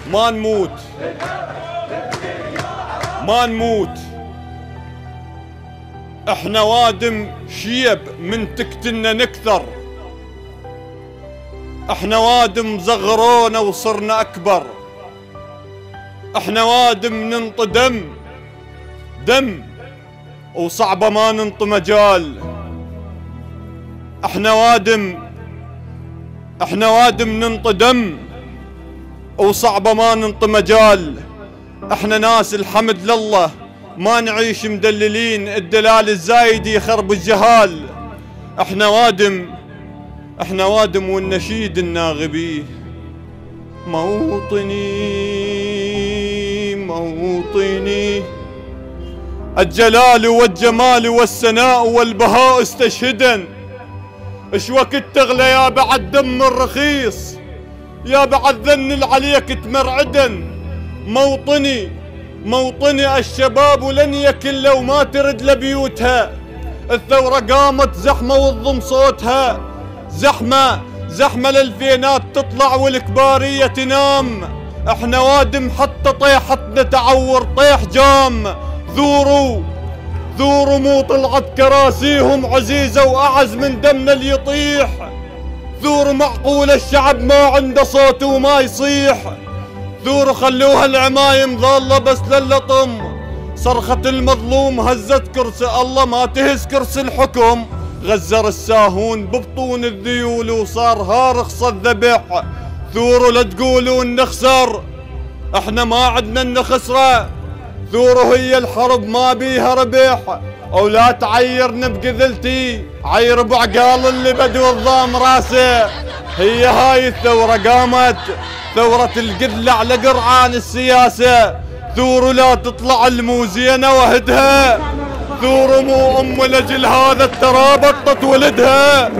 ما نموت ما نموت. احنا وادم شيب من تقتلنا نكثر، احنا وادم زغرونا وصرنا اكبر، احنا وادم ننطي دم وصعبة ما ننطي مجال. احنا وادم ننطي دم وصعبة ما ننطي مجال. احنا ناس الحمد لله ما نعيش مدللين، الدلال الزايد يخرب الجهال. احنا وادم والنشيد الناغبي. موطني الجلال والجمال والسناء والبهاء استشهدا. اش وقت تغلى يا بعد دم الرخيص، يا بعد ذن العليك تمرعدا. موطني الشباب ولن يكل لو ما ترد لبيوتها. الثورة قامت زحمة والضم صوتها، زحمة للفينات تطلع والكبارية تنام. احنا وادم حتى طيحتنا تعور طيح جام. ثوروا مو طلعت كراسيهم عزيزة وأعز من دمنا اللي يطيح. ثوروا معقول الشعب ما عنده صوت وما يصيح. ثوروا خلوها العمايم ظالة بس للطم. صرخة المظلوم هزت كرسي الله ما تهز كرسي الحكم. غزر الساهون ببطون الذيول وصار هارخص الذبح. ثوروا لا تقولوا نخسر، احنا ما عدنا نخسره. ثوروا هي الحرب ما بيها ربح، او لا تعيرن بقذلتي عير بعقال اللي بدو الضام راسه. هي هاي الثورة قامت، ثورة القذلة على قرعان السياسة. ثوروا لا تطلع الموزينة وهدها. ثوروا مو ام لجل هذا الترى بطت ولدها.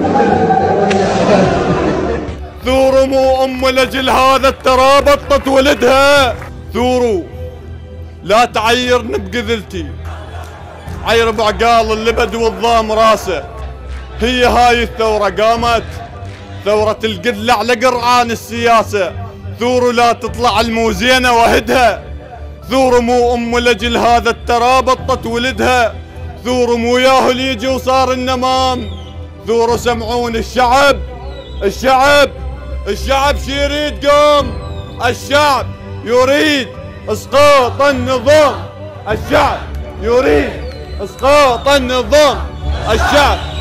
ثوروا مو ام لجل هذا الترى بطت ولدها. ثوروا لا تعيرن بقذلتي عير بعقال اللي بدو الضام راسه. هي هاي الثورة قامت، ثورة القذلة على قرعان السياسة. ثوروا لا تطلع الموزينة وهدها. ثوروا مو ام لجل هذا الترى بطت ولدها. ثوروا مو ياهو اللي يجي وصار النمام. ثوروا سمعون الشعب شي يريد قوم. الشعب يريد اسقاط النظام. الشعب يريد اسقاط النظام. الشعب